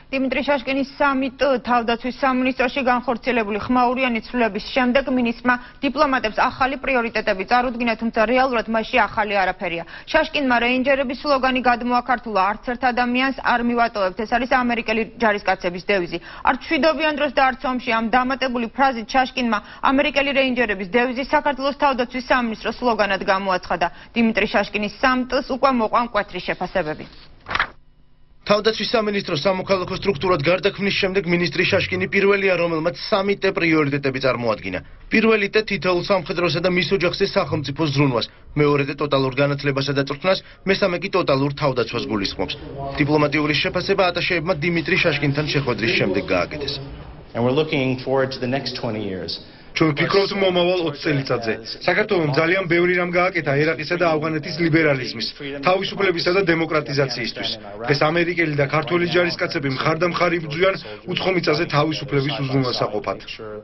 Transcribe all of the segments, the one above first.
დიმიტრი შაშკინის სამით თავდაცვის სამინისტროში განხორციელებული ხმაურიანი ცვლილების შემდეგ მინისტრმა დიპლომატებს ახალი პრიორიტეტები წარუდგინა, თუმცა რეალურად მასში ახალი არაფერია. შაშკინმა რეინჯერების სლოგანი გადმოაქართულა: არც ერთ ადამიანს არ მივატოვებთ. ეს არის ამერიკელი ჯარისკაცების დევიზი. არც მშვიდობიან დროს და არც ომში ამ დამატებული ფრაზით შაშკინმა ამერიკელი რეინჯერების დევიზი საქართველოს თავდაცვის სამინისტროს სლოგანად გამოაცხადა. დიმიტრი შაშკინის სამტს უკვე მოყვა მკვეთრი შეფასებები. თავდაცვის სამინისტროს სამოქალაქო სტრუქტურად გარდაქმნის შემდეგ მინისტრი შაშკინი პირველია, რომელმაც 3T პრიორიტეტები წარმოადგინა. პირველი T თითოეულ სამხედროსა და მის ოჯახზე სახელმწიფო ზრუნვას, მეორე T ტოტალურ განათლებასა და წვრთნას, მესამე კი ტოტალურ თავდაცვას გულისხმობს. დიპლომატიური შეფასება ატაშეებმა დიმიტრი შაშკინთან შეხვედრის შემდეგ გააკეთეს. And we're looking forward to the next 20 years. ჩვენ ვფიქრობთ მომავალ 20 წელიწადზე. საქართველოს ძალიან ბევრი რამ გააკეთა ერაყისა და ავღანეთის ლიბერალიზმის, თავისუფლებისა და დემოკრატიზაციისთვის. დღეს ამერიკელი და ქართველი ჯარისკაცები მხარდამხარი ბრძვიან უცხო მიწაზე თავისუფლების უზრუნველსაყოფად.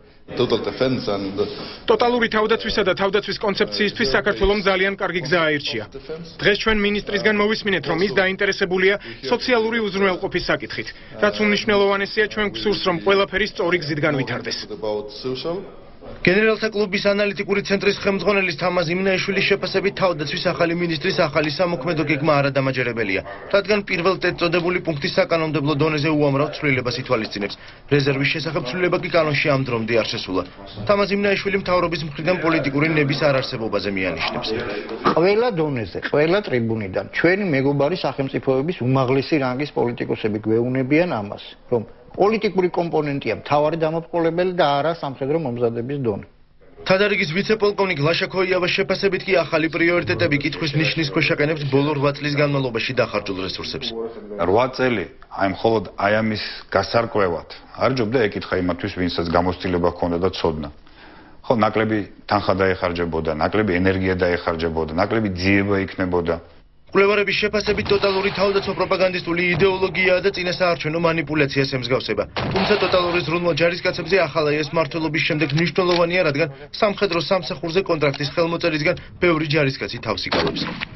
ტოტალური თავდაცვისა და თავდაცვის კონცეფციისთვის საქართველოს ძალიან კარგი გზა აირჩია. დღეს ჩვენ მინისტრისგან მოვისმინეთ, რომ ის დაინტერესებულია სოციალური უზრუნველყოფის საკითხით, რაც უმნიშვნელოვანესია ჩვენ გვსურს, რომ ყველაფერი სწორი გზით განვითარდეს. გენერალთა კლუბის ანალიტიკური ცენტრის ხელმძღვანელის თამაზ იმნაიშვილის შეფასებით თავდაცვის ახალი მინისტრის ახალი სამოქმედო გეგმა არადამაჯერებელია, რადგან პირველ T წოდებული პუნქტი საკანონმდებლო დონეზე უამრავ ცვლილებას ითვალისწინებს. რეზერვის შესახებ ცვლილება კი კანონში ამ დრომდე არ შესულა. თამაზ იმნაიშვილი მთავრობის მხრიდან პოლიტიკური ნების არარსებობაზე მიანიშნებს. ყველა დონეზე, ყველა ტრიბუნიდან ჩვენი მეგობარი სახელმწიფოების უმაღლესი რანგის პოლიტიკოსები გვეუბნებიან ამას, რომ პოლიტიკური კომპონენტია მთავარი დამოუკიდებელი და არა სამხედრო მომზადების დონე. თადარიგის ვიცე-პოლკოვნიკ ლაშა ქოიავას შეფასებით კი ახალი პრიორიტეტები კითხვის ნიშნის ქვეშ აყენებს ბოლო 8 წლის განმავლობაში დახარჯულ რესურსებს. 8 წელი აი მხოლოდ აი ამის გასარკვევად არ ჯობდა ეკითხა იმათვის, ვინცაც გამოცდილება ჰქონდა და ცოდნა. ხო, ნაკლები თანხა დაეხარჯებოდა, ნაკლები ენერგია დაეხარჯებოდა, ნაკლები ძიება იქნებოდა. კვლევარების შეფასებით ტოტალური თავდაცვა პროპაგანდისტული იდეოლოგიაა და წინასაარჩევნო манипуляციას ემსგავსება. თუმცა ტოტალური ზრუნვა ჯარისკაცებზე ახალ ეს მმართველობის შემდეგ მნიშვნელოვანია, რადგან სამხედრო სამსახურზე კონტრაქტის ხელმოწერისგან ბევრი ჯარისკაცი თავს იკავებს.